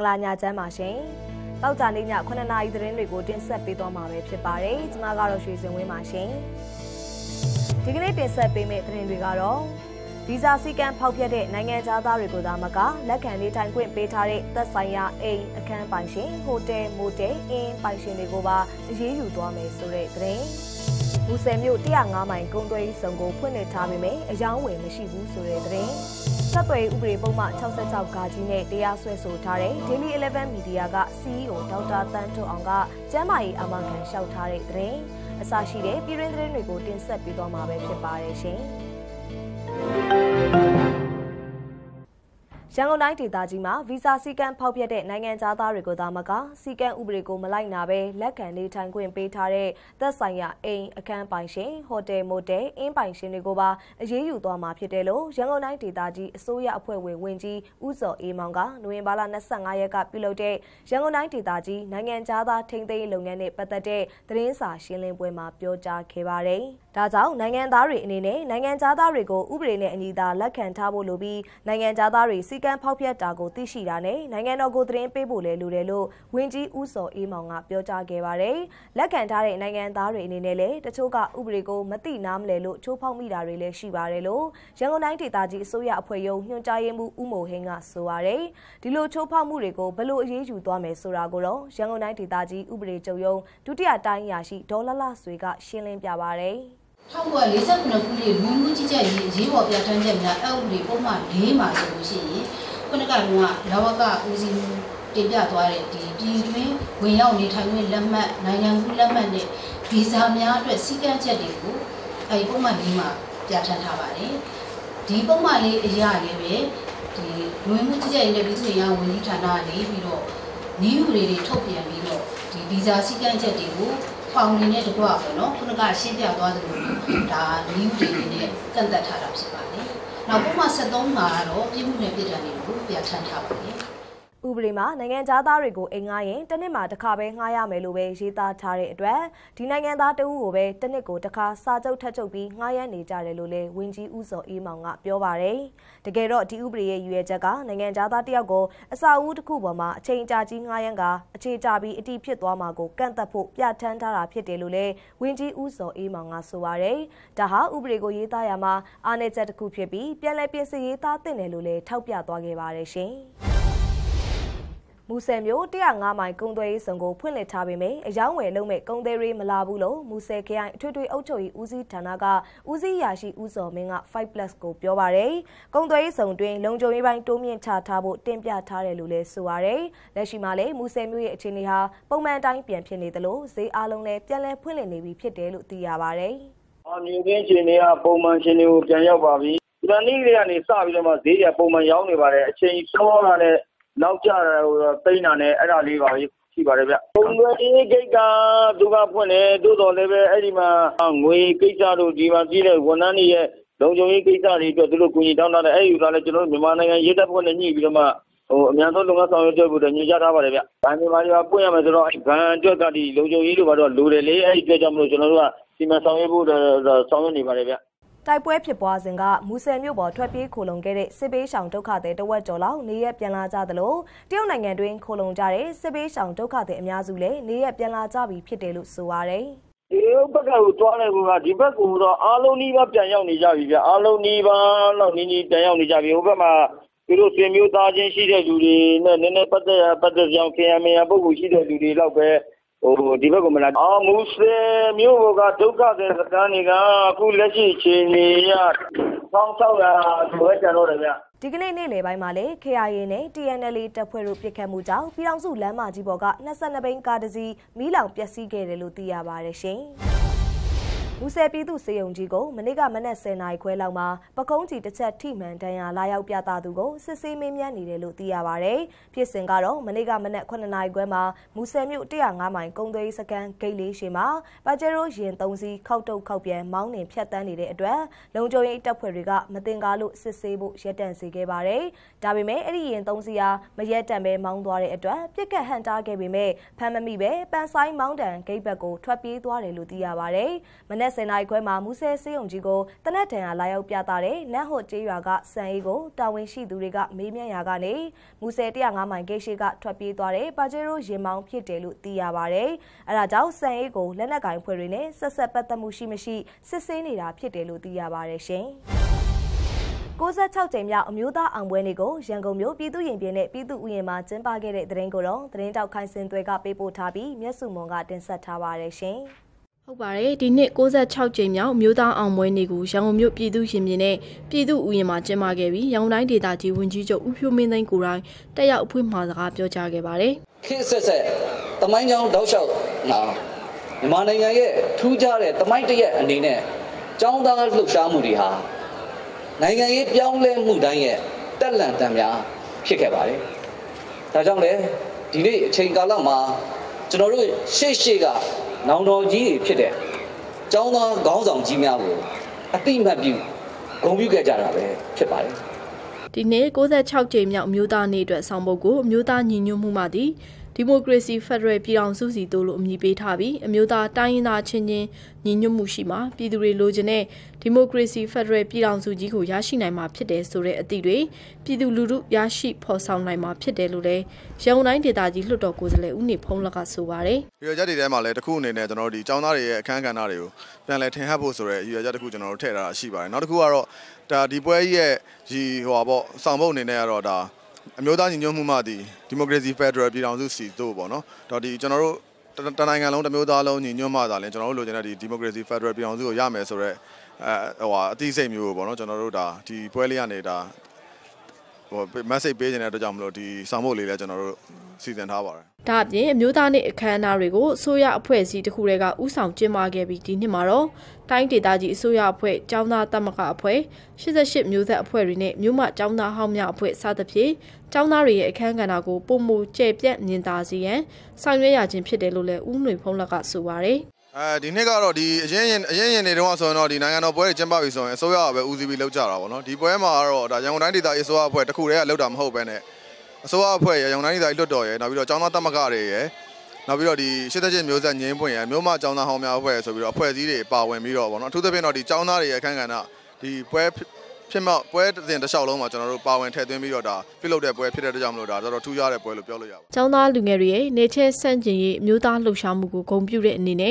လာညာချမ်းပါရှင်။တောက်ကြနေည9နာရီသတင်းတွေကိုတင်ဆက်ပေးသွားမှာပဲဖြစ်ပါတယ်။ကျွန်မကတော့ရွှေစင်ဝင်းပါရှင်။ဒီကနေ့တင်ဆက်ပေးမယ့်သတင်းတွေကတော့ဗီဇာစည်းကမ်းဖောက်ဖျက်တဲ့နိုင်ငံသားတွေကိုသာမကလက်ခံနေထိုင်ခွင့်ပေးထားတဲ့သက်ဆိုင်ရာအိမ်အခန်းပိုင်ရှင်ဟိုတယ်မိုတယ်အင်းပိုင်ရှင်တွေကိုပါအရေးယူသွားမယ်ဆိုတဲ့သတင်း။မူဆယ်မြို့105မိုင်ကုန်းသွေးစုံကိုဖွင့်လှစ်ထားပေမဲ့အယောင်းဝယ်မရှိဘူးဆိုတဲ့သတင်း။ဆက်သွယ်ဥပဒေပုံမှန်66ကာကြီးနဲ့တရားစွဲဆိုထားတဲ့ Daily 11 Media က CEO ဒေါက်တာတန်းထွန်းအောင်ကကျမ်းမာရေးအာမခံလျှောက်ထားတဲ့သတင်းအစရှိတဲ့ပြည်တွင်းသတင်းတွေကိုတင်ဆက်ပေးသွားမှာပဲဖြစ်ပါတယ်ရှင်။ရန်ကုန်တိုင်းဒေသကြီးမှာဗီဇာစည်းကမ်းဖောက်ဖျက်တဲ့နိုင်ငံသားတွေကိုသာမကစည်းကမ်းဥပဒေကိုမလိုက်နာဘဲလက်ခံနေထိုင်ခွင့်ပေးထားတဲ့သက်ဆိုင်ရာအိမ်အခန်းပိုင်ရှင်ဟိုတယ်မိုတယ်အင်းပိုင်ရှင်တွေကိုပါအရေးယူသွားမှာဖြစ်တယ်လို့ရန်ကုန်တိုင်းဒေသကြီးအစိုးရအဖွဲ့ဝင်ဝန်ကြီးဦးစောအေးမောင်ကနိုဝင်ဘာလ25ရက်ကပြုလုပ်တဲ့ရန်ကုန်တိုင်းဒေသကြီးနိုင်ငံသားထိန်းသိမ်းလုပ်ငန်းနဲ့ပတ်သက်တဲ့သတင်းစာရှင်းလင်းပွဲမှာပြောကြားခဲ့ပါတယ်။ဒါကြောင့်နိုင်ငံသားတွေအနေနဲ့နိုင်ငံသားတွေကိုဥပဒေနဲ့အညီသာလက်ခံထားဖို့လိုပြီးနိုင်ငံသားတွေစည်းကမ်းဖောက်ဖျက်တာကိုသိရှိတာနဲ့နိုင်ငံတော်ကိုသတင်းပေးဖို့လည်းလိုတယ်လို့ဝန်ကြီးဦးစောအေးမောင်ကပြောကြားခဲ့ပါတယ်။လက်ခံထားတဲ့နိုင်ငံသားတွေအနေနဲ့လည်းတချို့ကဥပဒေကိုမသိနားမလည်လို့ချိုးဖောက်မိတာတွေလည်းရှိပါတယ်လို့ရန်ကုန်တိုင်းဒေသကြီးအစိုးရအဖွဲ့ရုံးညွှန်ကြားရေးမှူးဦးမိုဟင်းကဆိုပါတယ်။ဒီလိုချိုးဖောက်မှုတွေကိုဘယ်လိုအရေးယူသွားမယ်ဆိုတာကိုတော့ရန်ကုန်တိုင်းဒေသကြီးဥပဒေချုပ်ရုံးဒုတိယတိုင်းအရာရှိဒေါ်လလဆွေကရှင်းလင်းပြပါတယ်။ 1949ခုနှစ်လူမှုကြီးကြပ်ရေးရေးပေါ်ပြဋ္ဌာန်းချက်များအဥပဒေပုံမှန်၄မှာဆိုလို့ရှိရင်ခုနကတော့လဝကဦးစီးတင်ပြသွားတဲ့ဒီပြည်တွင်းဝင်ရောက်နေထိုင်ခွင့်လက်မှတ်နိုင်ငံကူးလက်မှတ်နဲ့ဗီဇာများအတွက်စည်းကမ်းချက်တွေကိုအဲဒီပုံမှန်၄မှာပြဋ္ဌာန်းထားပါတယ်ဒီပုံမှန်လေးအရာလေးပဲဒီလူမှုကြီးကြပ်ရေးနဲ့ပြည်သူ့ရေးဝန်ကြီးဌာနကနေပြီးတော့နည်းဥပဒေတွေထုတ်ပြန်ပြီးတော့ဒီဗီဇာစည်းကမ်းချက်တွေကိုဖောင်နေတဲ့တကွာပေါ့နော်ခုနကရှင်းပြသွားသလိုဒါနည်းဥပဒေနဲ့ကန့်သက်ထားတာဖြစ်ပါတယ်။နောက်ပုံမှန်73မှာတော့ပြည်မှုနဲ့ပြည်ထောင်တွေကိုပြဋ္ဌာန်းထားပါတယ်။ဥပဒေမှာနိုင်ငံသားတွေကိုအိမ်ငှားရင်တစ်နှစ်မှာတစ်ခါပဲငှားရမယ်လို့ပဲရေးသားထားတဲ့အတွက်ဒီနိုင်ငံသားတဦးကိုပဲတစ်နှစ်ကိုတစ်ခါစာချုပ်ထပ်ချုပ်ပြီးငှားရမ်းနေကြတယ်လို့လည်းဝန်ကြီးဦးစောအေးမောင်ကပြောပါတယ်။တကယ်တော့ဒီဥပဒေရဲ့ရည်ရွယ်ချက်ကနိုင်ငံသားတယောက်ကိုအစာအုပ်တစ်ခုပေါ်မှာအချိန်ကြာကြီးငှားရမ်းကအခြေချပြီးအတိဖြစ်သွားမှာကိုကန့်သက်ဖို့ပြဋ္ဌာန်းထားတာဖြစ်တယ်လို့လည်းဝန်ကြီးဦးစောအေးမောင်ကဆိုပါတယ်။ဒါဟာဥပဒေကိုရေးသားရမှာအားနည်းချက်တစ်ခုဖြစ်ပြီးပြန်လည်ပြင်ဆင်ရေးသားသင့်တယ်လို့လည်းထောက်ပြသွားခဲ့ပါတယ်ရှင်။မူဆယ်မြို့105မိုင်ကုန်းသွေးစုံကိုဖွင့်လှစ်ထားပေမဲ့အယောင်းဝယ်လုံးမဲ့ကုန်းသွေးတွေမလာဘူးလို့မူဆယ်ခရိုင်အထွေထွေအုပ်ချုပ်ရေးဦးစီးဌာနကဦးစီးရာရှိဦးစောမင်းက 5+ ကိုပြောပါတယ်။ကုန်းသွေးစုံတွင်လုံခြုံရေးပိုင်းတိုးမြင့်ချထားဖို့တင်ပြထားတယ်လို့လည်းဆိုပါတယ်။လက်ရှိမှာလည်းမူဆယ်မြို့ရဲ့အခြေအနေဟာပုံမှန်တိုင်းပြန်ဖြစ်နေသလိုဈေးအားလုံးလည်းပြန်လည်ဖွင့်လှစ်နေပြီဖြစ်တယ်လို့သိရပါတယ်။မြေပြင်အခြေအနေကပုံမှန်အခြေအနေကိုပြန်ရောက်ပါပြီ။ဒီနေ့လေးကနေစပြီးတော့မှဈေးရပုံမှန်ရောက်နေပါတယ်။အချိန်စောတာနဲ့နောက်ကျတာဟိုတိန်းတာနဲ့အဲ့ဒါလေးပါရှိပါတယ်ဗျ။ပုံသွင်းဂိတ်ကသူကဖွင့်တယ်တိုးတော်လည်းပဲအဲ့ဒီမှာငွေကိစ္စတို့ဒီမှာကြီးတဲ့ဝန်ထမ်းတွေရဲ့လုံခြုံရေးကိစ္စတွေအတွက်သူတို့ကူညီတောင်းတာလည်းအဲ့ဒီကလည်းကျွန်တော်တို့မြန်မာနိုင်ငံရေးတပ်ဖွဲ့နဲ့ညှိပြီးတော့မှအများဆုံးလုပ်ငန်းဆောင်ရွက်ဖို့ညွှန်ကြားထားပါတယ်ဗျ။ဘဏ်တွေမှာပွင့်ရမယ်ဆိုတော့ဘဏ်အတွက်ကဒီလုံခြုံရေးတို့ကတော့လိုတယ်လေအဲ့ဒီအတွက်ကြောင့်မလို့ကျွန်တော်တို့ကစီမံဆောင်ရွက်ဖို့ဆောင်ရွက်နေပါတယ်ဗျ။တိုက်ပွဲဖြစ်ပွားစဉ်ကမူဆယ်မြို့ပေါ်ထွက်ပြေးခိုလုံခဲ့တဲ့စစ်ဘေးရှောင်ဒုက္ခသည်တဝက်ကျော်လောက်နေရက်ပြန်လာကြသလိုတရုတ်နိုင်ငံတွင်ခိုလုံကြတဲ့စစ်ဘေးရှောင်ဒုက္ခသည်အများစုလည်းနေရက်ပြန်လာကြပြီဖြစ်တယ်လို့ဆိုပါတယ်။ဒီဘက်ကကိုတွားနေကူကဒီဘက်ကတော့အားလုံးနီးပါးပြန်ရောက်နေကြပြီဗျ။အားလုံးနီးပါးလောက်နီးပြန်ရောက်နေကြပြီ။ဟိုဘက်မှာသူတို့ဆွေမျိုးသားချင်းရှိတဲ့လူတွေနဲ့နည်းနည်းပတ်သက်ကြောင်ခင်ရမရပုဂ္ဂိုလ်ရှိတဲ့လူတွေလောက်ပဲဒီဘက်ကမလာမူဆယ်မြို့ကဒုက္ခသည်စခန်းတွေကအခုလက်ရှိအချိန်ကြီးရ1600ကျော်ကျန်တော့တယ်ဗျဒီကနေ့နေ့လယ်ပိုင်းမှာလည်း KIA နဲ့ TNL တပ်ဖွဲ့တို့ပစ်ခတ်မှုကြောင့်ပြည်ထောင်စုလမ်းမကြီးပေါ်က22ဘီးကားတစ်စီးမီးလောင်ပျက်စီးခဲ့တယ်လို့သိရပါတယ်ရှင်။မူဆယ်ပြည်သူ့စေယုံကြီးကိုမနေ့ကမနက်10:00နာရီခွဲလောက်မှာပကုံးကြီးတစ်ချက်ထိမှန်ဒဏ်ရာလာရောက်ပြသသူကိုစစ်ဆေးမေးမြန်းနေတယ်လို့သိရပါတယ်။ဖြစ်စဉ်ကတော့မနေ့ကမနက်9:00နာရီခွဲမှာမူဆယ်မြို့105မိုင်ကုန်းသွေးစခန်းဂိတ်လေးရှိမှာပါဂျေရိုရင်3စီးခောက်တုတ်ခောက်ပြန်မောင်းနှင်ဖြတ်တန်းနေတဲ့အတွက်လုံခြုံရေးတပ်ဖွဲ့တွေကမတင်ကားလို့စစ်ဆေးဖို့ရပ်တန့်စေခဲ့ပါတယ်။ဒါပေမဲ့အဲ့ဒီရင်3စီးဟာမရက်တန့်ပဲမောင်းသွားတဲ့အတွက်ပြစ်ကတ်ဟန်တားခဲ့ပေမဲ့ဖမ်းမမိပဲပန်ဆိုင်မောင်းတန်ဂိတ်ဘက်ကိုထွက်ပြေးသွားတယ်လို့သိရပါတယ်။မနက်က်10 နာရီခွဲမှာမူဆယ်စေယုံကြီးကိုတနက်တန်လာရောက်ပြသတဲ့နန်းဟော့ကျေးရွာကစံအေးကိုတာဝန်ရှိသူတွေကမေးမြန်းရာကနေမူဆယ်105မိုင်ဂိတ်ရှိကထွက်ပြေးသွားတဲ့ပါဂျေရိုရင်မောင်းဖြစ်တယ်လို့သိရပါတယ်။အဲဒါကြောင့်စံအေးကိုလက်နက်ကိုင်ဖွဲ့တွေနဲ့ဆက်ဆက်ပတ်သက်မှုရှိမရှိစစ်ဆေးနေတာဖြစ်တယ်လို့သိရပါတယ်ရှင်။96 ကြိမ်မြောက်အမျိုးသားအောင်ပွဲနေ့ကိုရန်ကုန်မြို့ပြည်သူ့ရင်ပြင်နဲ့ပြည်သူ့ဥယျာဉ်မှာကျင်းပခဲ့တဲ့သတင်းကိုတော့သတင်းတောက်ခိုင်စင်သွဲကပေးပို့ထားပြီးမျက်စုံမွန်ကတင်ဆက်ထားပါတယ်ရှင်။ဟုတ်ပါတယ်ဒီနှစ်96ကြိမ်မြောက်မြို့သားအောင်ပွဲနေ့ကိုရန်ကုန်မြို့ပြည်သူ့ရင်ပြင်နဲ့ပြည်သူ့ဥယျာဉ်မှာကျင်းပခဲ့ပြီးရန်ကုန်တိုင်းဒေသကြီးဝန်ကြီးချုပ်ဦးဖြိုးမင်းသိန်းကိုယ်တိုင်တက်ရောက်အဖွင့်မှာစကားပြောကြားခဲ့ပါတယ်။ခေတ်ဆက်ဆက်တမိုင်းကြောင်းတောက်လျှောက်လာမြန်မာနိုင်ငံရဲ့ထူးခြားတဲ့တမိုင်းတရက်အနေနဲ့ကျောင်းသားလှုပ်ရှားမှုတွေဟာနိုင်ငံရေးပြောင်းလဲမှုတိုင်းရဲ့တက်လန့်တမ်းများဖြစ်ခဲ့ပါတယ်။ဒါကြောင့်လေဒီနေ့အချိန်ကာလမှာကျွန်တော်တို့ရှေ့ကနောင်တော်ကြီးတွေဖြစ်တဲ့ကျောင်းသားခေါင်းဆောင်ကြီးများကိုအတိအမှတ်ပြုဂုဏ်ပြုခဲ့ကြတာပဲဖြစ်ပါတယ်။ဒီနေ့96ကြိမ်မြောက်အမျိုးသားနေ့အတွက်ဆောင်ပုဒ်ကိုအမျိုးသားညီညွတ်မှုမှသည်ဒီမိုကရေစီဖက်ဒရယ်ပြည်ထောင်စုစီတို့လို့အမည်ပေးထားပြီးအမျိုးသားတိုင်းရင်းသားချင်းချင်းညီညွတ်မှုရှိမှာပြည်သူတွေလိုချင်တဲ့ဒီမိုကရေစီဖက်ဒရယ်ပြည်ထောင်စုကြီးကိုရရှိနိုင်မှာဖြစ်တယ်ဆိုတဲ့အသည့်တွေပြည်သူလူထုရရှိဖော်ဆောင်နိုင်မှာဖြစ်တယ်လို့လည်းရန်ကုန်တိုင်းဒေသကြီးလွှတ်တော်ကိုယ်စားလှယ်ဦးနေဖုံးလကဆိုပါတယ်။ရွေချက်တွေထဲမှာလည်းတစ်ခုအနေနဲ့ကျွန်တော်တို့ဒီចောင်းသားတွေရဲ့အခမ်းကဏ္ဍတွေကိုပြန်လည်ထင်ဟပ်ဖို့ဆိုတဲ့ရွေချက်တစ်ခုကျွန်တော်တို့ထည့်ထားတာရှိပါတယ်။နောက်တစ်ခုကတော့ဒါဒီပွဲကြီးရဲ့ဒီဆောင်ပုဒ်အနေနဲ့ကတော့ဒါအမျိုးသားညီညွတ်မှုမှဒီမိုကရေစီဖက်ဒရယ်ပြည်ထောင်စုစီတို့ပေါ့နော်။ဒါဒီကျွန်တော်တို့တနိုင်ငံလုံးတစ်မျိုးသားလုံးညီညွတ်မှသာလဲကျွန်တော်တို့လိုချင်တဲ့ဒီမိုကရေစီဖက်ဒရယ်ပြည်ထောင်စုကိုရမယ်ဆိုတော့အသိစိတ်မျိုးပေါ့နော်ကျွန်တော်တို့ဒါဒီပွဲလေးကနေဒါmessage ပေးနေတဲ့အတွက်ကြောင့်မလို့ဒီဆောင်ပုဒ်လေးလည်းကျွန်တော်တို့စီစဉ်ထားပါတယ်။ဒါအပြင်အမျိုးသားနေ့အခမ်းအနားတွေကိုအစိုးရအဖွဲ့အစည်းတစ်ခုတည်းကဥဆောင်ကျင်းပခဲ့ပြီးဒီနှစ်မှာတော့တိုင်းဒေသကြီးအစိုးရအဖွဲ့၊ကျောင်းသားသမဂ္ဂအဖွဲ့88မျိုးဆက်အဖွဲ့တွေနဲ့မြို့မကျောင်းသားဟောင်းများအဖွဲ့စသဖြင့်ကျောင်းသားတွေရဲ့အခမ်းကဏ္ဍကိုပုံမူကျယ်ပြန့်မြင်သာစေရန်ဆောင်ရွက်ရခြင်းဖြစ်တယ်လို့လည်းဦးနှွေဖုံးလက်ကဆိုပါတယ်။ဒီနှစ်ကတော့ဒီအရင်နေတော့ဆိုတော့ဒီနိုင်ငံတော်ပွဲတွေကျင်းပပြီဆိုရင်အစိုးရကပဲဦးစီးပြီးလုပ်ကြတာပေါ့နော်ဒီပွဲမှာကတော့ဒါရန်ကုန်တိုင်းဒေသကြီးအစိုးရအဖွဲ့တစ်ခုတည်းကလုပ်တာမဟုတ်ဘဲနဲ့အစိုးရအဖွဲ့ရန်ကုန်တိုင်းဒေသကြီးလွှတ်တော်ရယ်နောက်ပြီးတော့ကျောင်းသားသမဂ္ဂတွေရယ်နောက်ပြီးတော့ဒီ88မျိုးဆက်ငင်းပွင့်ရယ်မြို့မကျောင်းသားဟောင်းများအဖွဲ့ဆိုပြီးတော့အဖွဲ့အစည်းတွေပါဝင်ပြီးတော့ပေါ့နော်အထူးသဖြင့်တော့ဒီကျောင်းသားတွေရဲ့အခမ်းကဏ္ဍဒီပွဲဖြစ်မှပွဲတင်တစ်လျှောက်လုံးမှာကျွန်တော်တို့ပါဝင်ထည့်သွင်းပြီးတော့ဒါပြုလုပ်တဲ့ပွဲဖြစ်တဲ့အတွက်ကြောင့်မလို့ဒါတော်တော်ထူးခြားတဲ့ပွဲလို့ပြောလို့ရပါတယ်။ကျောင်းသားလူငယ်တွေရဲ့နေချဲဆန့်ကျင်ရေးအမျိုးသားလှုပ်ရှားမှုကိုဂုဏ်ပြုတဲ့အနေနဲ့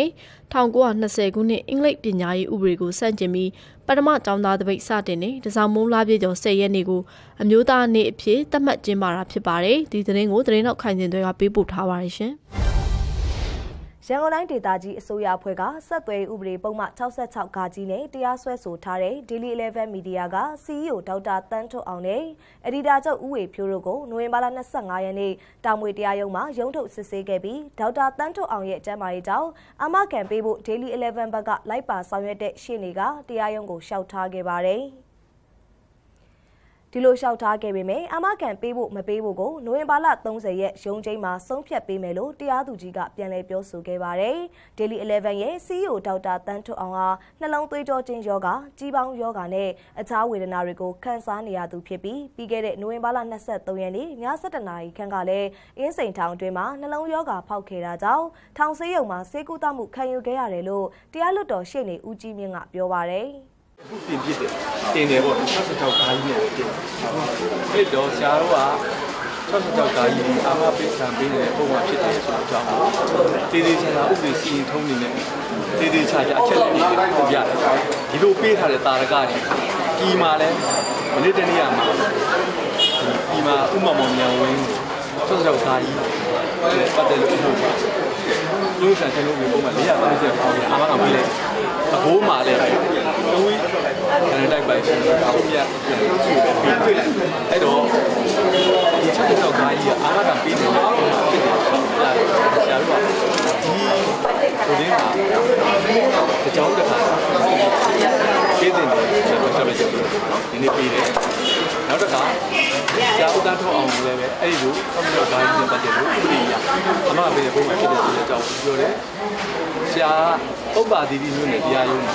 1920ခုနှစ်အင်္ဂလိပ်ပညာရေးဥပဒေကိုဆန့်ကျင်ပြီးပထမကျောင်းသားတပိတ်စတင်နေတစားမုံလာပြည့်ကျော်10ရက်နေ့ကိုအမျိုးသားနေ့အဖြစ်သတ်မှတ်ကျင်းပတာဖြစ်ပါတယ်။ဒီသတင်းကိုသတင်းနောက်ခိုင်စင်တွေကပေးပို့ထားပါတယ်ရှင်။ရန်ကုန်တိုင်းဒေသကြီးအစိုးရအဖွဲ့ကဆက်သွယ်ဥပဒေပုံမှန်66ဂါကြီးနဲ့တရားစွဲဆိုထားတဲ့ Daily 11 Media က CEO ဒေါက်တာတန်းထွတ်အောင်နဲ့အဒီတာချုပ်ဦးဝေဖြိုးတို့ကိုနိုဝင်ဘာလ25ရက်နေ့တာမွေတရားရုံးမှာရုံးထုတ်စစ်ဆေးခဲ့ပြီးဒေါက်တာတန်းထွတ်အောင်ရဲ့ကျန်းမာရေးကြောင့်အာမခံပေးဖို့ Daily 11 ဘက်ကလိုက်ပါဆောင်ရွက်တဲ့ရှေ့နေကတရားရုံးကိုလျှောက်ထားခဲ့ပါတယ်။ဒီလိုလျှောက်ထားခဲ့ပေမဲ့အာမခံပေးဖို့မပေးဖို့ကိုနိုဝင်ဘာလ30ရက်ရုံးချိန်မှာဆုံးဖြတ်ပေးမယ်လို့တရားသူကြီးကပြန်လည်ပြောဆိုခဲ့ပါတယ်။ Daily 11ရဲ့ CEO ဒေါက်တာတန်းထွတ်အောင်ဟာနှလုံးသွေးကြောချင်းယောဂါကြီးပေါင်းယောဂါနဲ့အခြားဝေဒနာတွေကိုခံစားနေရသူဖြစ်ပြီးပြီးခဲ့တဲ့နိုဝင်ဘာလ23ရက်နေ့ည7:00နာရီခန့်ကလည်းအင်းစိန်ထောင်အတွင်းမှာနှလုံးယောဂါဖောက်ခဲ့တာကြောင့်ထောင်ဆေးရုံမှာဆေးကုသမှုခံယူခဲ့ရတယ်လို့တရားလွှတ်တော်ရှေ့နေဦးကြီးမြင့်ကပြောပါတယ်။အခုပြင်ပြစ်တယ်တင်တယ်ပေါ့66ကားကြီးနဲ့တင်အဲ့တော့ဆရာတို့က66ကားကြီးအာမပေးဆံပေးတဲ့ပုံမှန်ဖြစ်တယ်ဆိုတော့အကြောင်းတေးသေးချာဥပဒေစီရင်ထုံးနေနဲ့တေးသေးချာအချက်တွေပို့ရတယ်ဒီလိုပေးထားတဲ့တာရကတွေဒီမှာလဲမနေ့တနေ့ကမှာဒီမှာဥမမောင်မြန်ဝင်း66ကားကြီးပတ်တယ်လို့ပြောပါလူဆန်ချင်လို့ပုံမှန်430ပေါင်အာမခံပေးလိုက်အဘိုးမှာလဲတို့အဲ့တိုက်ပိုက်ရှင်အောင်ပြပြီးတွေ့လိုက်အဲ့တော့ဒီချက်တော့ကားကြီးအာမခံပေးနေတယ်ဖြစ်တယ်ဆရာတို့ကဒီမှာတကြောင်တစ်ခါပေးတယ်ဆက်ပဲဒီနေ့ပေးတယ်နောက်တစ်ခါဆရာဦးတန်းထောက်အောင်လည်းပဲအဲ့ဒီလိုဆက်ပြီးတော့ကားကြီးနဲ့ပတ်သက်လို့ပြည်ရအမပေးတဲ့ပုံမှန်ဖြစ်တဲ့ဆိုတဲ့အကြောင်းပြောတယ်ဆရာဥပ္ပါတိတိမျိုးနဲ့တရားရုံး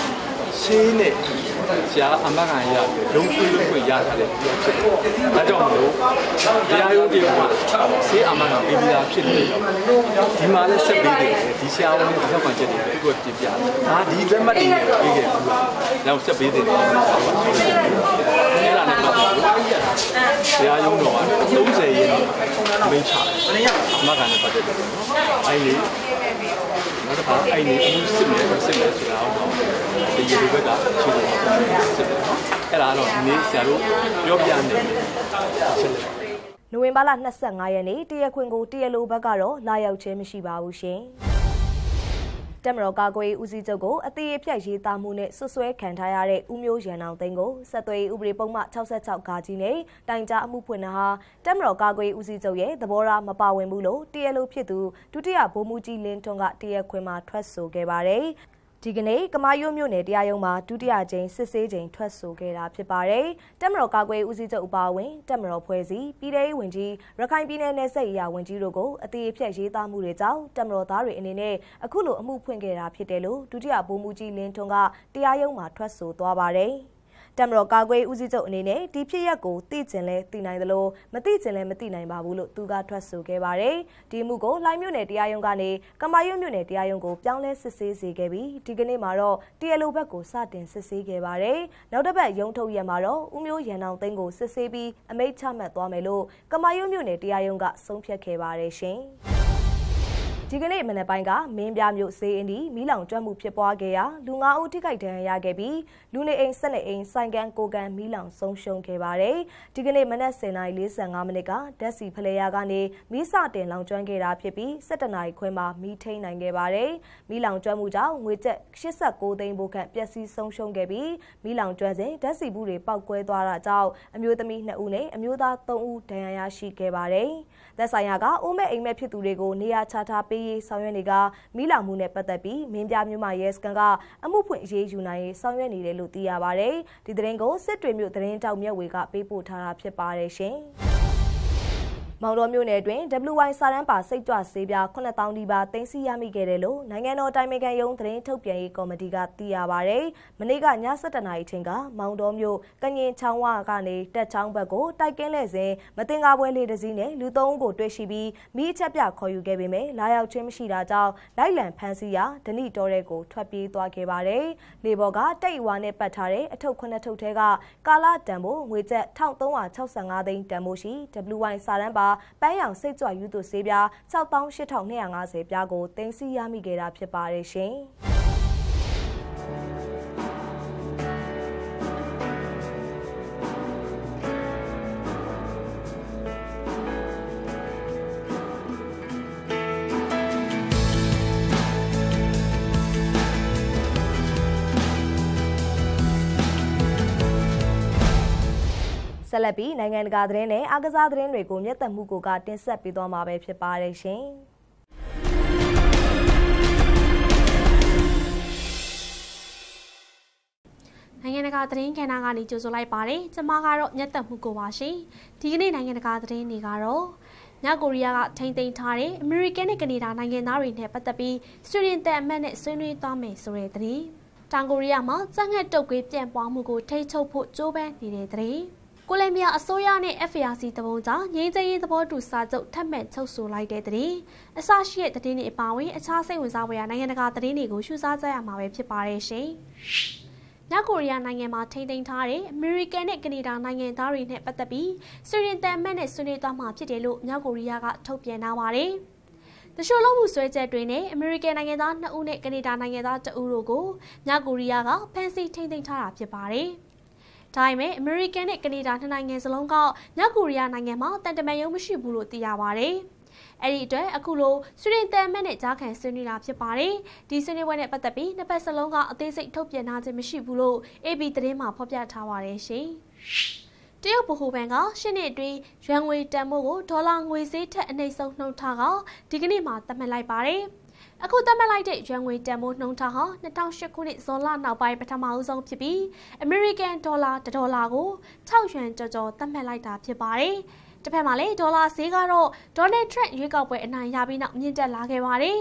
ရှင်းနဲ့ဆရာအမတ်ကန်ရလုံးသွင်းလို့ရထားတယ်ပြောဖြစ်တယ်။ဒါကြောင့်မလို့တရားရုံးတရားမှာဆေးအမတ်ကန်ပေးပြီးသားဖြစ်နေတော့ဒီမှာလည်းဆက်ပေးတယ်ဒီဆရာဝန်တွေထောက်ပံ့ချက်တွေသူကပြပြတယ်။ဒါဒီလက်မှတ်တွေပေးခဲ့ဘူး။နောက်ဆက်ပေးတယ်ဒီနေ့လာနေမှာတရားရုံးတော်က30ရက်မင်းချအမတ်ကန်နဲ့ပတ်သက်တယ်။အဲဒီနောက်တစ်ခါအဲ့ဒီအမှုစစ်မယ်ဆိုတာတော့ဒီရေဘက်ကခြေလို့စစ်တယ်နော်အဲ့ဒါတော့ဒီနေ့ဆရာတို့ပြောပြနေတယ်ချက်တယ်နိုဝင်ဘာလ25ရက်နေ့တရားခွင်ကိုတရားလိုဘက်ကတော့လာရောက်ခြင်းမရှိပါဘူးရှင်တက်မတော်ကာကွယ်ဦးစီးချုပ်ကိုအသေးအဖြတ်ရေးသားမှုနဲ့ဆွဆွဲခံထားရတဲ့ဦးမျိုးရန်အောင်သိန်းကိုဆက်သွယ်ဥပဒေပုံမှန်66ဂါကြီးနဲ့တိုင်ကြားအမှုဖွင့်တာဟာတက်မတော်ကာကွယ်ဦးစီးချုပ်ရဲ့သဘောထားမပါဝင်ဘူးလို့တရားလိုဖြစ်သူဒုတိယဗိုလ်မှူးကြီးလင်းထွန်းကတရားခွင်မှာထွက်ဆိုခဲ့ပါတယ်ဒီကနေ့ကမာရွတ်မြို့နယ်တရားရုံးမှာဒုတိယကြိမ်စစ်ဆေးချိန်ထွက်ဆိုခဲ့တာဖြစ်ပါတယ်။တက်မတော်ကာကွယ်ဦးစီးချုပ်အပါအဝင်တက်မတော်ဖွဲ့စည်းပြည်ထောင်ဝင်ကြီးရခိုင်ပြည်နယ်နယ်စပ်ရေးရာဝန်ကြီးတို့ကိုအသေးအဖြတ်ရေးသားမှုတွေကြောင့်တက်မတော်သားတွေအနေနဲ့အခုလိုအမှုဖွင့်ခဲ့တာဖြစ်တယ်လို့ဒုတိယဗိုလ်မှူးကြီးလင်းထွန်းကတရားရုံးမှာထွက်ဆိုသွားပါတယ်။တက်မတော်ကာကွယ်ဦးစီးချုပ်အနေနဲ့ဒီဖြစ်ရပ်ကိုသိကျင်လဲသိနိုင်သလိုမသိကျင်လဲမသိနိုင်ပါဘူးလို့သူကထွက်ဆိုခဲ့ပါတယ်။ဒီမှုကိုလှိုင်းမြို့နယ်တရားရုံးကနေကမာရွတ်မြို့နယ်တရားရုံးကိုပြောင်းလဲစစ်ဆေးစေခဲ့ပြီးဒီကနေ့မှာတော့တရားလိုဘက်ကိုစတင်စစ်ဆေးခဲ့ပါတယ်။နောက်တစ်ပတ်ရုံးထုတ်ရက်မှာတော့ဦးမျိုးရန်အောင်သိန်းကိုစစ်ဆေးပြီးအမိန့်ချမှတ်သွားမယ်လို့ကမာရွတ်မြို့နယ်တရားရုံးကဆုံးဖြတ်ခဲ့ပါတယ်ရှင်။ဒီကနေ့မနက်ပိုင်းကမင်းပြမြို့စေးအင်းဒီမီးလောင်ကျွမ်းမှုဖြစ်ပွားခဲ့ရာလူ9ဦးထိခိုက်ဒဏ်ရာရခဲ့ပြီးလူနေအိမ်12အိမ်ဆိုင်ကန်ကိုကန်မီးလောင်ဆုံးရှုံးခဲ့ပါတယ်။ဒီကနေ့မနက်10:45မိနစ်ကဓာတ်ဆီဖလဲရာကနေမီးစတင်လောင်ကျွမ်းခဲ့တာဖြစ်ပြီး17နာရီခွဲမှာမီးထိန်းနိုင်ခဲ့ပါတယ်။မီးလောင်ကျွမ်းမှုကြောင့်ငွေကျပ်89သိန်းဘို့ခန့်ပျက်စီးဆုံးရှုံးခဲ့ပြီးမီးလောင်ကျွမ်းစဉ်ဓာတ်ဆီဘူးတွေပောက်ကွဲသွားတာကြောင့်အမျိုးသမီး2ဦးနဲ့အမျိုးသား3ဦးဒဏ်ရာရရှိခဲ့ပါတယ်။သက်ဆိုင်ရာကအိုးမဲ့အိမ်မဲ့ဖြစ်သူတွေကိုနေရာချထားပေးရေးဆောင်ရွက်နေကမီးလောင်မှုနဲ့ပတ်သက်ပြီးမင်းပြမြို့မှာရဲစခန်းကအမှုဖွင့်အရေးယူနိုင်ရေးဆောင်ရွက်နေတယ်လို့သိရပါတယ်။ဒီသတင်းကိုစစ်တွေမြို့သတင်းတောက်မြက်ဝေကပေးပို့ထားတာဖြစ်ပါတယ်ရှင်။မောင်တော်မြို့နယ်တွင် WY စာရန်ပါစိတ်ကြွဆေးပြား9000ဒီပါတင်စီရမိခဲ့တယ်လို့နိုင်ငံတော်တိုင်ပင်ခံရုံးသတင်းထုတ်ပြန်ရေးကော်မတီကသိရပါတယ်။မနေ့ကည7:00နာရီချိန်ကမောင်တော်မြို့ကငင်ချောင်းဝကနေတက်ချောင်းဘက်ကိုတိုက်ကင်းလဲစဉ်မတင်ကားပွဲလေးတစ်စီးနဲ့လူ3ဦးကိုတွေ့ရှိပြီးမိအချက်ပြခေါ်ယူခဲ့ပေမဲ့လာရောက်ခြင်းမရှိတာကြောင့်လိုက်လံဖမ်းဆီးရာဒဏိတော်တဲ့ကိုထွက်ပြေးသွားခဲ့ပါတယ်။လေဘော်ကတိတ်ဝါနဲ့ပတ်ထားတဲ့အထုပ်9ထုပ်ထဲကကာလာတန်ဖိုးငွေကျပ်1365သိန်းတန်ဖိုးရှိ WY စာရန်ပါပန်းရောင်စိတ်ကြွယူသူဆေးပြား68,250ပြားကိုတင်စီရမိခဲ့တာဖြစ်ပါတယ်ရှင်။ဆက်လက်ပြီးနိုင်ငံတကာသတင်းနဲ့အားကစားသတင်းတွေကိုမျက်သက်မှုကိုတင်ဆက်ပေးသွားမှာပဲဖြစ်ပါတယ်ရှင်။နိုင်ငံတကာသတင်းကဏ္ဍကနေကြိုဆိုလိုက်ပါတယ်။ကျွန်မကတော့မျက်သက်မှုကိုပါရှင်။ဒီကနေ့နိုင်ငံတကာသတင်းတွေကတော့မြောက်ကိုရီးယားကထိန်းသိမ်းထားတဲ့အမေရိကန်နဲ့ကနေဒါနိုင်ငံသားတွေနဲ့ပတ်သက်ပြီးဆွေးနွေးတဲ့အမှတ်နဲ့ဆွေးနွေးသွားမယ်ဆိုတဲ့သတင်း။တောင်ကိုရီးယားမှာစက်ငတ်တုတ်ကွေးပြန့်ပွားမှုကိုထိန်းချုပ်ဖို့ကြိုးပမ်းနေတဲ့သတင်း။ကိုလံဘီယာအစိုးရနဲ့ FARC တပုံကြောင့်ငြိမ်းချမ်းရေးသဘောတူစာချုပ်ထပ်မံချုပ်ဆိုလိုက်တဲ့သတင်း။အစရှိတဲ့သတင်းတွေအပါအဝင်အခြားစိတ်ဝင်စားဖွယ်ရာနိုင်ငံတကာသတင်းတွေကိုရှုစားကြရမှာပဲဖြစ်ပါတယ်ရှင်။မြောက်ကိုရီးယားနိုင်ငံမှာထိန်းသိမ်းထားတဲ့အမေရိကန်နဲ့ကနေဒါနိုင်ငံသားတွေနဲ့ပတ်သက်ပြီးဆွေးနွေးတဲ့အမှတ်နဲ့ဆွေးနွေးသွားမှာဖြစ်တယ်လို့မြောက်ကိုရီးယားကထုတ်ပြန်ထားပါတယ်။တချို့လုံးမှုဆွဲချက်တွေနဲ့အမေရိကန်နိုင်ငံသား2ဦးနဲ့ကနေဒါနိုင်ငံသား1ဦးတို့ကိုမြောက်ကိုရီးယားကဖမ်းဆီးထိန်းသိမ်းထားတာဖြစ်ပါတယ်။ဒါပေမဲ့အမေရိကန်နဲ့ကနေဒါနှစ်နိုင်ငံစလုံးကမြောက်ကိုရီးယားနိုင်ငံမှာတန်တမာရုံးမရှိဘူးလို့သိရပါတယ်။အဲ့ဒီအတွက်အခုလိုဆွေးနွေးတဲ့အမှတ်နဲ့ကြားခံဆွေးနွေးတာဖြစ်ပါတယ်။ဒီဆွေးနွေးပွဲနဲ့ပတ်သက်ပြီးနှစ်ဖက်စလုံးကအသေးစိတ်ထုတ်ပြန်ထားခြင်းမရှိဘူးလို့ AB သတင်းမှာဖော်ပြထားပါတယ်ရှင်။တရုတ်ဗဟိုဘဏ်ကရှင်းနှစ်အတွင်းရွမ်ငွေတန်ဖိုးကိုဒေါ်လာငွေဈေးထက်အနှိမ့်ဆုံးနှုန်းထားကဒီကနေ့မှသတ်မှတ်လိုက်ပါတယ်။အခုသတ်မှတ်လိုက်တဲ့ရွမ်ငွေတန်ဖိုးနှုန်းထားဟာ2008ခုနှစ်ဇွန်လနောက်ပိုင်းပထမအဆုံးဖြစ်ပြီးအမေရိကန်ဒေါ်လာ1ဒေါ်လာကို6ယွမ်ကျော်ကျော်သတ်မှတ်လိုက်တာဖြစ်ပါတယ်။တစ်ဖက်မှာလည်းဒေါ်လာဈေးကတော့ဒေါ်နယ်ထရန့်ရွေးကောက်ပွဲအနိုင်ရပြီးနောက်မြင့်တက်လာခဲ့ပါတယ်။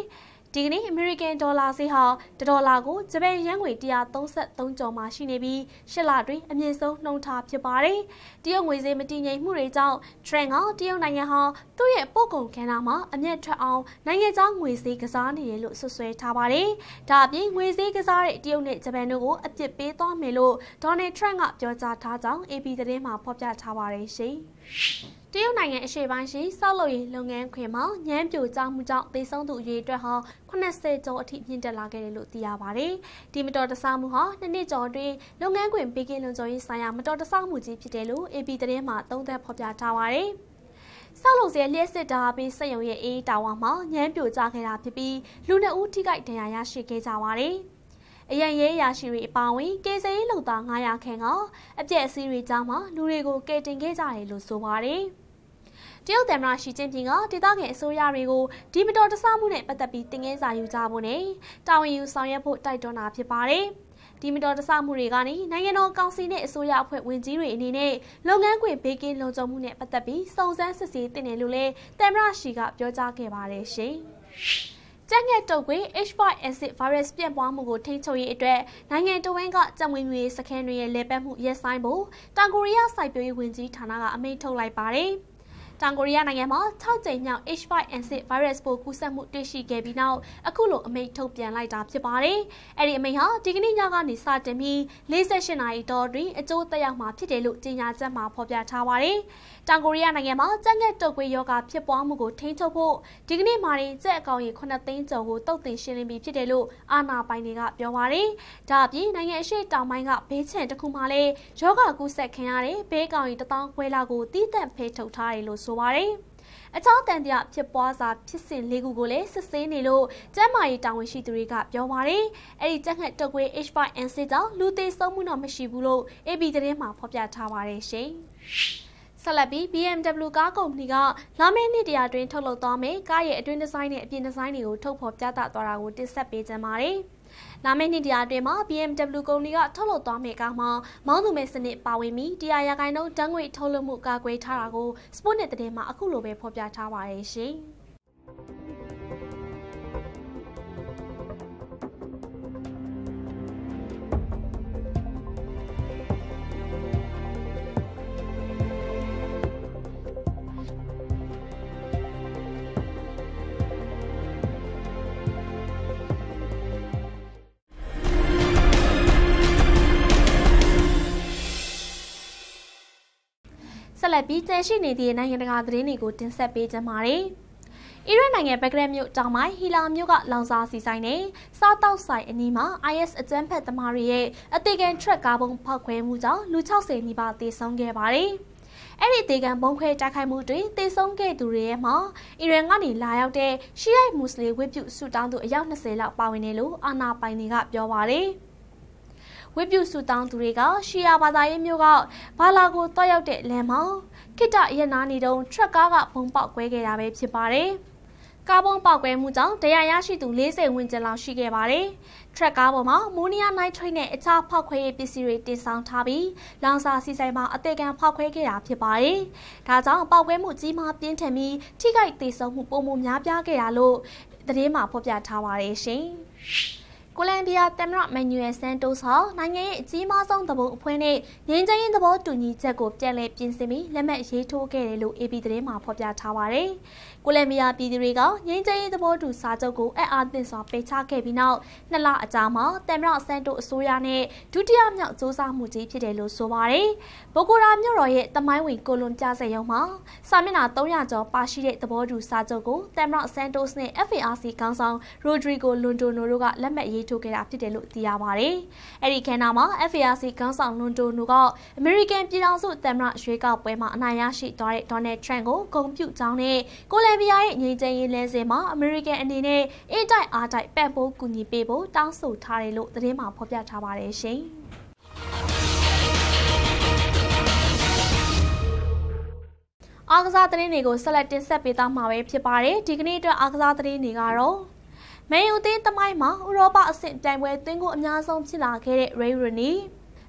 ဒီကနေ့အမေရိကန်ဒေါ်လာဈေးဟာ$ကိုဂျပန်ယန်းငွေ133ကျော်မှရှိနေပြီး8လတွင်အမြင့်ဆုံးနှုန်းထားဖြစ်ပါတယ်။တရုတ်ငွေဈေးမတည်ငြိမ်မှုတွေကြောင့် Trend ကတရုတ်နိုင်ငံဟာသူ့ရဲ့ပို့ကုန်ကဏ္ဍမှာအမြတ်ထွက်အောင်နိုင်ငံခြားငွေဈေးကစားနေတယ်လို့ဆွဆွဲထားပါတယ်။ဒါအပြင်ငွေဈေးကစားတဲ့တရုတ်နဲ့ဂျပန်တို့ကိုအပြစ်ပေးသွားမယ်လို့ဒေါ်နယ်ထရန့်ကပြောကြားထားကြောင်း AP သတင်းမှာဖော်ပြထားပါတယ်ရှင်။တရုတ်နိုင်ငံအရှေ့ပိုင်းရှိဆောက်လုပ်ရေးလုပ်ငန်းခွင်မှာညမ်းပြိုကျမှုကြောင့်သေဆုံးသူအရေအတွက်ဟာ80ကျော်အထိမြင့်တက်လာခဲ့တယ်လို့သိရပါတယ်။ဒီမတော်တဆမှုဟာ2နှစ်ကျော်အတွင်းလုပ်ငန်းခွင်ပေးကင်းလုံခြုံရေးဆိုင်ရာမတော်တဆမှုကြီးဖြစ်တယ်လို့ AP သတင်းမှာသုံးသပ်ဖော်ပြထားပါတယ်။ဆောက်လုပ်ရေးလျှက်စစ်ဓာတ်ပေးစက်ရုံရဲ့အေးတာဝါမှာညမ်းပြိုကျခဲ့တာဖြစ်ပြီးလူ2ဦးထိခိုက်ဒဏ်ရာရရှိခဲ့ကြပါတယ်။အရန်ရဲရာရှိတွေအပါအဝင်ကေစရေးလုံသား900ခန့်ကအပြည့်အစည်းတွေကြားမှာလူတွေကိုကယ်တင်ခဲ့ကြတယ်လို့ဆိုပါတယ်။တရုတ်သမ္မတရှီကျင်းပင်ကဒေသခံအစိုးရတွေကိုဒီမတော်တဆမှုနဲ့ပတ်သက်ပြီးတင်ငင်းစာယူကြဖို့နဲ့တာဝန်ယူဆောင်ရွက်ဖို့တိုက်တွန်းတာဖြစ်ပါတယ်။ဒီမတော်တဆမှုတွေကနေနိုင်ငံတော်ကောင်စီနဲ့အစိုးရအဖွဲ့ဝင်ကြီးတွေအနေနဲ့လုပ်ငန်းခွင်ဘေးကင်းလုံခြုံမှုနဲ့ပတ်သက်ပြီးစုံစမ်းစစ်ဆေးတင်တယ်လို့လည်းသမ္မတရှီကပြောကြားခဲ့ပါတယ်ရှင်။ကျန်းငတ်တုပ်ကွေး H5N6 virus ပြန့်ပွားမှုကိုထိန်းချုပ်ရေးအတွက်နိုင်ငံတော်ဝန်ကကြံ့ဝင်မှုရေးစခန်းတွေရဲ့လေပတ်မှုရပ်ဆိုင်းဖို့တောင်ကိုရီးယားစိုက်ပျိုးရေးဝန်ကြီးဌာနကအမိန့်ထုတ်လိုက်ပါတယ်။တောင်ကိုရီးယားနိုင်ငံမှာ6ကြိမ်မြောက် H5N6 virus ပိုးကူးစက်မှုတွေ့ရှိခဲ့ပြီးနောက်အခုလိုအမိန့်ထုတ်ပြန်လိုက်တာဖြစ်ပါတယ်။အဲ့ဒီအမိန့်ဟာဒီကနေ့ညကနေစတင်ပြီး48နာရီတောအတွင်းအကျိုးသက်ရောက်မှာဖြစ်တယ်လို့ကြေညာချက်မှာဖော်ပြထားပါတယ်။တောင်ကိုရီးယားနိုင်ငံမှာကျန်းငတ်တုပ်ကွေးရောဂါဖြစ်ပွားမှုကိုထိန်းချုပ်ဖို့ဒီကနေ့မှရင်ကြက်အကောင်ရေ9သိန်းကျော်ကိုတုတ်တင်ရှင်းလင်းပြီးဖြစ်တယ်လို့အာဏာပိုင်တွေကပြောပါတယ်။ဒါအပြင်နိုင်ငံအရှေ့တောင်ပိုင်းကဘေးချန်တစ်ခုမှလည်းရောဂါကူးစက်ခံရတဲ့ဘေးကောင်ရေ1000ခွဲလောက်ကိုတီးတန့်ဖဲထုတ်ထားတယ်လို့ဆိုပါတယ်။အခြားတန်တရားဖြစ်ပွားစာဖြစ်စဉ်၄ခုကိုလည်းစစ်ဆေးနေလို့ကျန်းမာရေးတာဝန်ရှိသူတွေကပြောပါတယ်။အဲ့ဒီကျန်းငတ်တုပ်ကွေး H5N6 ကြောင့်လူသေဆုံးမှုတော့မရှိဘူးလို့ AP သတင်းမှာဖော်ပြထားပါတယ်ရှင်။ဆက်လက်ပြီး BMW ကားကုမ္ပဏီကလာမယ့်နှစ်တရာတွင်ထုတ်လုပ်သွားမယ့်ကားရဲ့အတွင်းဒီဇိုင်းနဲ့အပြင်ဒီဇိုင်းတွေကိုထုတ်ဖော်ပြသသွားတာကိုတင်ဆက်ပေးကြပါမယ်။လာမယ့်နှစ်တရာအတွင်းမှာ BMW ကုမ္ပဏီကထုတ်လုပ်သွားမယ့်ကားမှာမောင်းသူမဲ့စနစ်ပါဝင်ပြီး100%ဓာတ်ငွေထုတ်လုပ်မှုကာကွယ်ထားတာကို Sputnik သတင်းမှာအခုလိုပဲဖော်ပြထားပါတယ်ရှင်။ဆက်လက်ပြီးကျန်ရှိနေသည့်နိုင်ငံတကာသတင်းတွေကိုတင်ဆက်ပေးကြပါမယ်။အီရတ်နိုင်ငံဘဂရတ်မြို့တောင်ပိုင်းဟီလာမြို့ကလောင်စာဆီဆိုင်နဲ့စားတောက်ဆိုင်အနီးမှာ IS အကြမ်းဖက်သမားတွေရဲ့အသေးခံထရက်ကားပုံဖောက်ခွဲမှုကြောင့်လူ60နီးပါးသေဆုံးခဲ့ပါတယ်။အဲ့ဒီသေခံပုံခွဲတိုက်ခိုက်မှုတွင်သေဆုံးခဲ့သူတွေရဲ့မှာအီရန်ကနေလာရောက်တဲ့ရှီယိုက်မွတ်စလင်ဝတ်ပြုဆုတောင်းသူအယောက်20လောက်ပါဝင်တယ်လို့အာဏာပိုင်တွေကပြောပါတယ်။ဝိပုစုတောင်းသူတွေကရှီယာဘာသာရေးမျိုးကဘာလာကိုတွားရောက်တဲ့လမ်းမှာခိတရနာနေတုံးထရက်ကားကဘုံပေါက်ကွဲခဲ့တာပဲဖြစ်ပါတယ်။ကားဘုံပေါက်ကွဲမှုကြောင့်တရားရရှိသူ40ဝန်းကျင်လောက်ရှိခဲ့ပါတယ်။ထရက်ကားပေါ်မှာမိုနီယာနိုင်ထရိတ်နဲ့အခြားဖောက်ခွဲရေးပစ္စည်းတွေတင်ဆောင်ထားပြီးလောင်စာဆီဆိုင်မှာအသေးခံဖောက်ခွဲခဲ့တာဖြစ်ပါတယ်။ဒါကြောင့်ပေါက်ကွဲမှုကြီးမားပြင်းထန်ပြီးထိခိုက်သေဆုံးမှုပုံမှန်များပြားခဲ့တာလို့သတင်းမှာဖော်ပြထားပါတယ်ရှင်။ကိုလံဘီယာသမ္မတမန်နျူရယ်ဆန်တိုစ်ဟာနိုင်ငံရဲ့အကြီးမားဆုံးသဘုံအဖွဲ့နဲ့ငြိမ်းချမ်းရေးသဘောတူညီချက်ကိုပြန်လည်ပြင်ဆင်ပြီးလက်မှတ်ရေးထိုးခဲ့တယ်လို့ AP သတင်းမှာဖော်ပြထားပါတယ်။ကိုလံဘီယာပြည်သူတွေကငြိမ်းချမ်းရေးသဘောတူစာချုပ်ကိုအံ့အားသင့်စွာပယ်ချခဲ့ပြီးနောက်2လအကြာမှာသမ္မတဆန်တိုအစိုးရနဲ့ဒုတိယမြောက်စ조사မှုကြီးဖြစ်တယ်လို့ဆိုပါတယ်။ဘိုကိုရာမြို့တော်ရဲ့တမိုင်းဝင်ကိုလွန်ပြဆက်ရုံမှာစာမျက်နှာ300ကျော်ပါရှိတဲ့သဘောတူစာချုပ်ကိုသမ္မတဆန်တိုစ်နဲ့ FARC ခေါင်းဆောင်ရိုဒရီဂိုလွန်ဒိုနိုတို့ကလက်မှတ်ရေးထိုးခဲ့တာဖြစ်တယ်လို့သိရပါတယ်။အဲ့ဒီခန်းနာမှာ FARC ခေါင်းဆောင်လွန်ဒိုနိုကအမေရိကန်ပြည်ထောင်စုသမ္မတရွေးကောက်ပွဲမှာအနိုင်ရရှိသွားတဲ့ဒေါ်နယ်ထရန့်ကိုဂုဏ်ပြုကြောင်းနဲ့ကိုလံဘီယာရဲ့ငြိမ်းချမ်းရေးလမ်းစဉ်မှာအမေရိကန်အနေနဲ့အင်တိုက်အားတိုက်ပံ့ပိုးကူညီပေးဖို့တောင်းဆိုထားတယ်လို့သတင်းမှာဖော်ပြထားပါတယ်ရှင်။အားကစားသတင်းတွေကိုဆက်လက်တင်ဆက်ပေးသွားမှာပဲဖြစ်ပါတယ်။ဒီကနေ့အတွက်အားကစားသတင်းတွေကတော့မန်ယူသင်းသမိုင်းမှာဥရောပအဆင့်ပြိုင်ပွဲသွင်းကိုအများဆုံးဖြစ်လာခဲ့တဲ့ Ray Rooney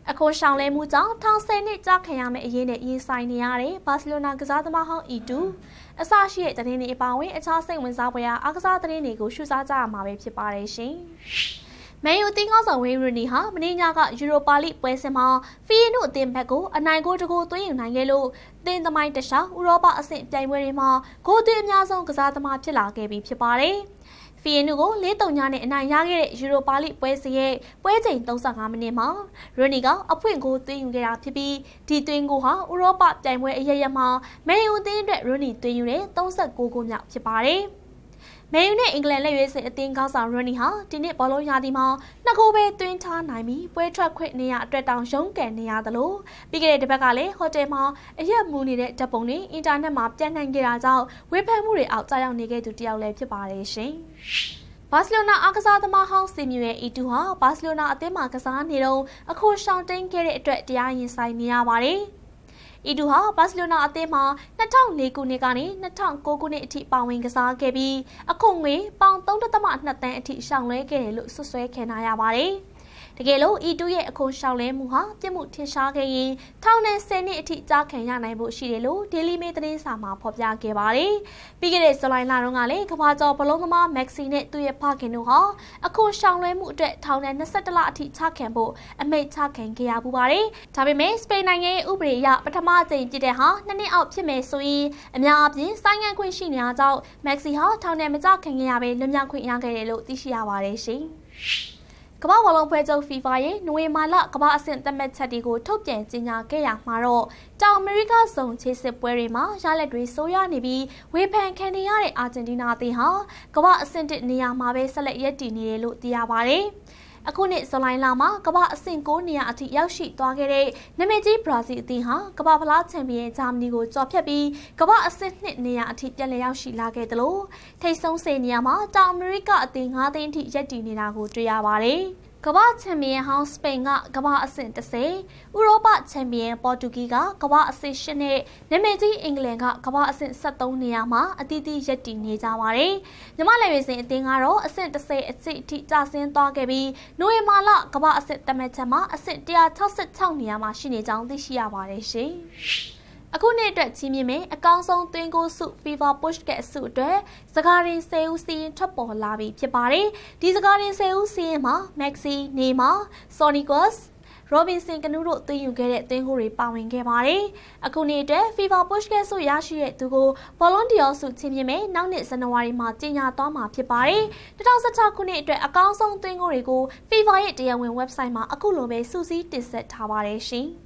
အခုရှောင်းလဲမှုကြောင့်1010နှစ်ကြာခံရမယ့်အရေးနဲ့ရင်ဆိုင်နေရတဲ့ဘာစီလိုနာကစားသမားဟောင်းE2အစရှိတဲ့သတင်းတွေအပါအဝင်အခြားစိတ်ဝင်စားဖွယ်ရာအားကစားသတင်းတွေကိုရှုစားကြရမှာပဲဖြစ်ပါတယ်ရှင်။မန်ယူအသင်းကောင်းဆောင်ဝေးရနီဟာမနေ့ညကယူရိုပါလိပွဲစဉ်မှာဖီယန်နိုအသင်းဘက်ကိုအနိုင်ဂိုးတစ်ဂိုးသွင်းယူနိုင်ခဲ့လို့အသင်းသမိုင်းတခြားဥရောပအဆင့်ပြိုင်ပွဲတွေမှာဂိုးသွင်းအများဆုံးကစားသမားဖြစ်လာခဲ့ပြီဖြစ်ပါတယ်။ဖီယန်နိုကို4-3 နဲ့အနိုင်ရခဲ့တဲ့ယူရိုပါလိပွဲစဉ်ရဲ့ပွဲချိန်35မိနစ်မှာရနီကအဖွင့်ဂိုးသွင်းယူခဲ့တာဖြစ်ပြီးဒီသွင်းဂိုးဟာဥရောပပြိုင်ပွဲအရရမှာမန်ယူအသင်းအတွက်ရနီသွင်းယူတဲ့39ဂိုးမြောက်ဖြစ်ပါတယ်။မန်ယူနဲ့အင်္ဂလန်လက်ရွေးစင်အသင်းကောင်းဆောင်ရနီဟာဒီနေ့ဘောလုံးရာသီမှာ2ဂိုးပဲသွင်းထားနိုင်ပြီးပွဲထွက်ခွင့်နေရအတွက်တောင်ရုန်းကန်နေရသလိုပြီးခဲ့တဲ့တစ်ပတ်ကလည်းဟိုတယ်မှာအရက်မူနေတဲ့ဓာတ်ပုံတွေအင်တာနက်မှာပြန့်နှံ့ခဲ့တာကြောင့်ဝေဖန်မှုတွေအောက်ကြားရောက်နေခဲ့သူတယောက်လည်းဖြစ်ပါတယ်ရှင်။ဘာစီလိုနာအားကစားသမားဟောင်းစီမြူရဲ့E2ဟာဘာစီလိုနာအသင်းမှာကစားနေတော့အခုရှောင်းတိန်ခဲ့တဲ့အတွက်တရားရင်ဆိုင်နေရပါတယ်။E2ဟာဘာစီလိုနာအသင်းမှာ2004ခုနှစ်ကနေ2009ခုနှစ်အထိပါဝင်ကစားခဲ့ပြီးအခုငွေပေါင်3.2 သန်းအထိရှောင်လွှဲခဲ့တယ်လို့ဆွဆွဲခံရပါတယ်။တကယ်လို့E2ရဲ့အခုရှောင်လဲမှုဟာပြစ်မှုထင်ရှားခဲ့ရင်ထောင်နဲ့10နှစ်အထိကြာခံရနိုင်ဖို့ရှိတယ်လို့ Daily Mail သတင်းစာမှာဖော်ပြခဲ့ပါတယ်။ပြီးခဲ့တဲ့ဇူလိုင်လတုန်းကလည်းကမ္ဘာကျော်ဘလုံးသမားမက်ဆီနဲ့သူ့ရဲ့ဖခင်တို့ဟာအခုရှောင်လဲမှုအတွက်ထောင်နဲ့21လအထိချခံဖို့အမိန့်ချခံခဲ့ရပူပါတယ်။ဒါပေမဲ့စပိန်နိုင်ငံရဲ့ဥပဒေအရပထမအကြိမ်ပြစ်တဲ့ဟာ2နှစ်အောက်ဖြစ်မယ်ဆိုရင်အများအပြားဆိုင်းငံ့ခွင့်ရှိနေတာကြောင့်မက်ဆီဟာထောင်နဲ့မကျခံခဲ့ရဘဲလွတ်မြောက်ခွင့်ရခဲ့တယ်လို့သိရှိရပါတယ်ရှင်။ကမ္ဘာဘောလုံးဖွဲ့ချုပ် FIFA ရဲ့နိုဝင်ဘာလကမ္ဘာအဆင့်သတ်မှတ်ချက်တွေကိုထုတ်ပြန်ကြေညာခဲ့ရမှာတော့တောင်အမေရိကစုံခြေစစ်ပွဲတွေမှာရလဒ်တွေဆိုးရွားနေပြီးဝေဖန်ခံနေရတဲ့အာဂျင်တီးနားအသင်းဟာကမ္ဘာအဆင့်1နေရာမှာပဲဆက်လက်ရပ်တည်နေတယ်လို့သိရပါတယ်။အခုနှစ်ဇူလိုင်လမှာကမ္ဘာအဆင့်9နေရာအထိရောက်ရှိသွားခဲ့တဲ့နာမည်ကြီးဘရာဇီးအသင်းဟာကမ္ဘာဖလားချန်ပီယံဂျာမနီကိုကျော်ဖြတ်ပြီးကမ္ဘာအဆင့်2နေရာအထိပြန်လည်ရောက်ရှိလာခဲ့တယ်လို့ထိပ်ဆုံး10နေရာမှာတောင်အမေရိကအသင်း9သင်းအထိရပ်တည်နေတာကိုတွေ့ရပါတယ်။ကမ္ဘာချန်ပီယံဟောင်းစပိန်ကကမ္ဘာအဆင့်10ဥရောပချန်ပီယံပေါ်တူဂီကကမ္ဘာအဆင့်8နဲ့နာမည်ကြီးအင်္ဂလန်ကကမ္ဘာအဆင့်73နေရာမှာအသီးသီးရပ်တည်နေကြပါတယ်။မြမလက်ရွေးစင်အသင်းကတော့အဆင့်10အထိကျဆင်းသွားခဲ့ပြီးနိုဝင်ဘာလကမ္ဘာအဆင့်သတ်မှတ်ချက်မှာအဆင့်166နေရာမှာရှိနေကြောင်းသိရှိရပါတယ်ရှင်။အခုနှစ်အတွက်ချီးမြှင့်မယ်အကောင်းဆုံးသွင်းဂိုးဆု FIFA Puskas အဆုအတွက်စကားရင်10ဦးစီးရင်ထွက်ပေါ်လာပြီဖြစ်ပါတယ်။ဒီစကားရင်10ဦးစီးရင်မှာ Maxi, Neymar, Sonicos, Robinson ကနူးတို့သွင်းယူခဲ့တဲ့သွင်းဂိုးတွေပါဝင်ခဲ့ပါတယ်။အခုနှစ်အတွက် FIFA Puskas ဆုရရှိတဲ့သူကို Ballon d'Or ဆုချီးမြှင့်မယ်နောက်နှစ်ဇန်နဝါရီမှာကြေညာသွားမှာဖြစ်ပါတယ်။2016ခုနှစ်အတွက်အကောင်းဆုံးသွင်းဂိုးတွေကို FIFA ရဲ့တရားဝင် website မှာအခုလိုပဲစုစည်းတင်ဆက်ထားပါတယ်ရှင်။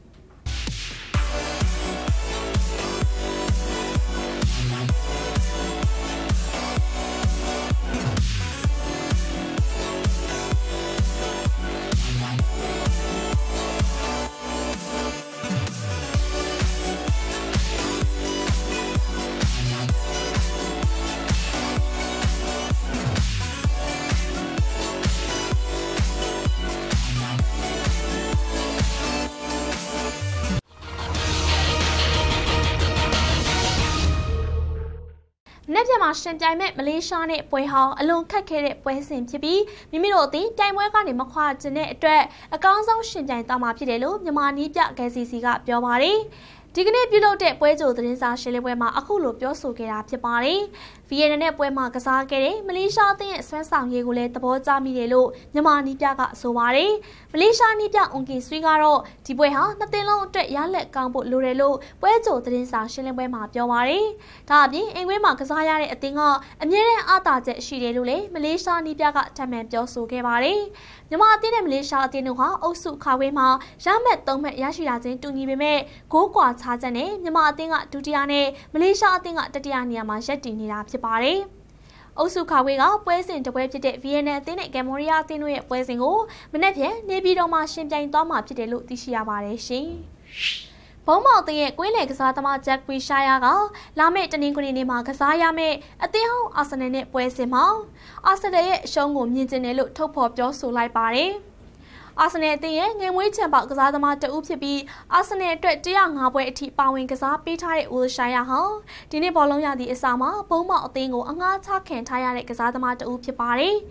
။နေ့ပြန်မှာရှင်ပြိုင်မဲ့မလေးရှားနဲ့ပွဲဟောင်းအလွန်ခက်ခဲတဲ့ပွဲစဉ်ဖြစ်ပြီးမိမိတို့အသင်းပြိုင်ပွဲကနေမခွာကျင်တဲ့အတွက်အကောင်းဆုံးရှင်ပြိုင်သွားမှာဖြစ်တယ်လို့မြန်မာနီးပြကယ်စီစီကပြောပါတယ်။ဒီကနေ့ပြုလုပ်တဲ့ပွဲကြိုသတင်းစာရှင်းလင်းပွဲမှာအခုလိုပြောဆိုခဲ့တာဖြစ်ပါတယ်။ VNN နဲ့ပွဲမှာကစားခဲ့တဲ့မလေးရှားအသင်းရဲ့ဆွမ်းဆောင်ရည်ကိုလည်းသဘောကျမိတယ်လို့မြန်မာနီးပြကဆိုပါတယ်။မလေးရှားနီးပြအွန်ကီဆွီကတော့ဒီပွဲဟာနှစ်သင်းလုံးအတွက်ရလက်ကောင်းဖို့လိုတယ်လို့ပွဲကြိုသတင်းစာရှင်းလင်းပွဲမှာပြောပါတယ်။ဒါအပြင်အင်္ဂလိပ်မှာကစားရတဲ့အသင်းကအမြဲတမ်းအားသာချက်ရှိတယ်လို့လည်းမလေးရှားနီးပြကထပ်မံပြောဆိုခဲ့ပါတယ်။မြန်မာအသင်းနဲ့မလေးရှားအသင်းတို့ဟာအုပ်စုခါခွေးမှာရမှတ်3မှတ်ရရှိတာချင်းတူညီပေမဲ့ဂိုးကွာခြားချက်နဲ့မြန်မာအသင်းကဒုတိယနဲ့မလေးရှားအသင်းကတတိယနေရာမှာရပ်တည်နေတာဖြစ်ပါတယ်။အုပ်စုခါခွေးကပွဲစဉ်တစ်ပွဲဖြစ်တဲ့ VNN အသင်းနဲ့ကမ်ဘောဒီးယားအသင်းတို့ရဲ့ပွဲစဉ်ကိုမနေ့ကနေပြည်တော်မှာရှင်ပြိုင်သွားမှာဖြစ်တယ်လို့သိရှိရပါတယ်ရှင်။ဘုံမောက်အသင်းရဲ့ကွင်းလယ်ကစားသမားဂျက်ကွီရှာယာကလာမယ့်တနင်္ဂနွေနေ့မှာကစားရမယ့်အသင်းဟောင်းအာဆင်နယ်နဲ့ပွဲစဉ်မှာအာဆင်နယ်ရဲ့အရှုံးကိုမြင်ကျင်တယ်လို့ထုတ်ဖော်ပြောဆိုလိုက်ပါတယ်။အာဆင်နယ်အသင်းရဲ့ငယ်မွေးချန်ပေါက်ကစားသမားတဦးဖြစ်ပြီးအာဆင်နယ်အတွက်105ပွဲအထိပါဝင်ကစားပေးထားတဲ့ဝီလ်ရှိုင်ယာဟောင်းဒီနေ့ဘောလုံးရသည့်အစမှာဘုံမောက်အသင်းကိုအငှားချခံထားရတဲ့ကစားသမားတဦးဖြစ်ပါတယ်။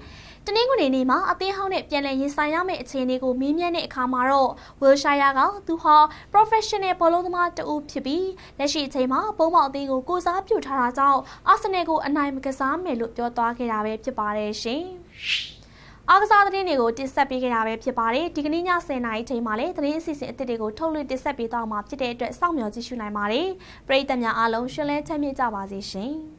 တနင်္ဂနွေနေ့မှာအသင်းဟောင်းနဲ့ပြန်လည်ရင်ဆိုင်ရမယ့်အခြေအနေကိုမေးမြန်းတဲ့အခါမှာတော့ဝီလ်ရှိုင်ယာကသူဟာ professional ဘောလုံးသမားတဦးဖြစ်ပြီးလက်ရှိအချိန်မှာပုံမှန်အသင်းကိုကိုစားပြုထားတာကြောင့်အာဆင်နယ်ကိုအနိုင်မကစားမယ်လို့ပြောသွားခဲ့တာပဲဖြစ်ပါတယ်ရှင်။အားကစားသတင်းတွေကိုတင်ဆက်ပေးခဲ့တာပဲဖြစ်ပါတယ်။ဒီကနေ့ည10:00 နာရီချိန်မှာလည်းသတင်းအစီအစဉ်အသစ်တွေကိုထုတ်လွှင့်တင်ဆက်ပေးသွားမှာဖြစ်တဲ့အတွက်စောင့်မျှော်ကြည့်ရှုနိုင်ပါတယ်။ပရိသတ်များအားလုံးရှင်လန်းချမ်းမြေ့ကြပါစေရှင်။